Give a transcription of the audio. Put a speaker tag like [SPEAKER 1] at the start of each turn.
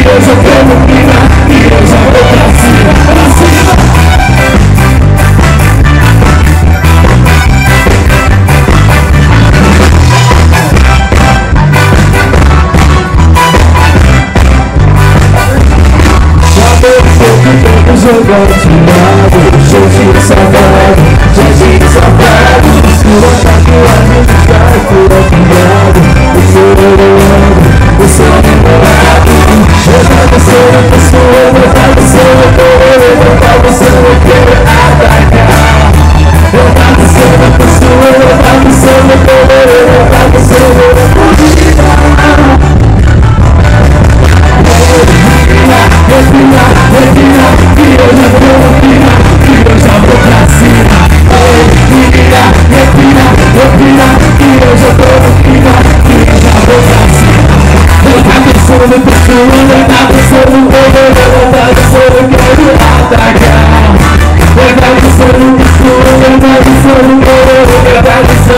[SPEAKER 1] eu já tô no final, e eu já vou pra cima, pra cima. Jogando de lado, gente safado, gente safado. Sua tatuagem de carro afiado, o seu namorado, o seu namorado. Eu tava sendo a pessoa, eu tava sendo a cor, eu tava sendo o que atacar. Eu tava sendo a pessoa, eu tava sendo a cor, eu tava sendo a cor. Respira, respira, que eu já tô no final, que eu já vou pra cima. Respira, respira, respira, que eu já tô no final, que eu já vou pra cima. Eu tava pensando, eu tava pensando,